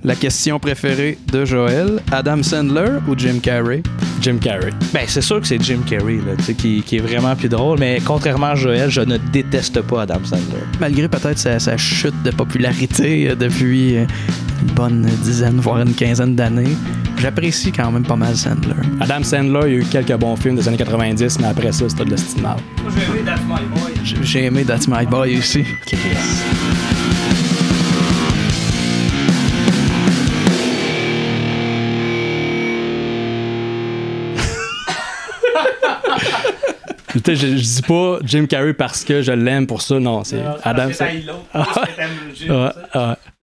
La question préférée de Joël, Adam Sandler ou Jim Carrey? Jim Carrey. Ben, c'est sûr que c'est Jim Carrey là, qui est vraiment plus drôle, mais contrairement à Joël, je ne déteste pas Adam Sandler. Malgré peut-être sa chute de popularité depuis une bonne dizaine, voire une quinzaine d'années, j'apprécie quand même pas mal Sandler. Adam Sandler, il y a eu quelques bons films des années 90, mais après ça, c'était de l'estimable. Moi, j'ai aimé That's My Boy. J'ai aimé That's My Boy aussi. Je dis pas Jim Carrey parce que je l'aime pour ça, non, c'est Adam Sandler. L'autre, parce que t'aimes Jim, ça.